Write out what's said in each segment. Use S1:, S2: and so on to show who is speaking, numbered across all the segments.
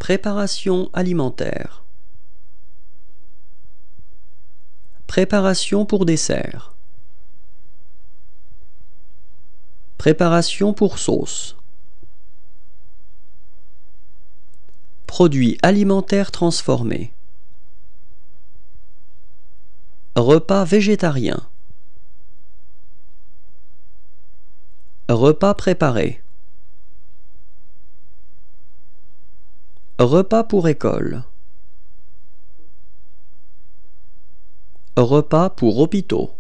S1: Préparation alimentaire. Préparation pour dessert. Préparation pour sauce. Produits alimentaires transformés. Repas végétarien. Repas préparé. Repas pour école. Repas pour hôpitaux.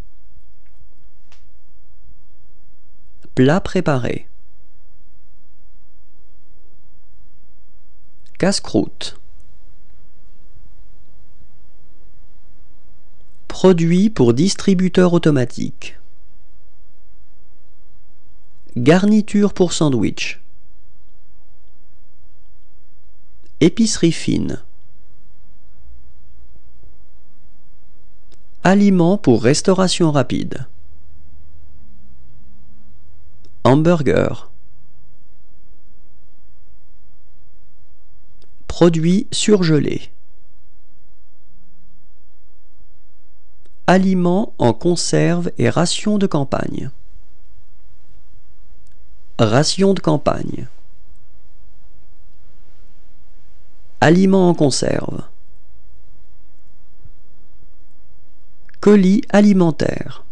S1: Plat préparé. Casse-croûte. Produit pour distributeur automatique. Garniture pour sandwich. Épicerie fine. Aliments pour restauration rapide. Hamburger. Produits surgelés. Aliments en conserve et rations de campagne. Rations de campagne. Aliments en conserve. Colis alimentaire.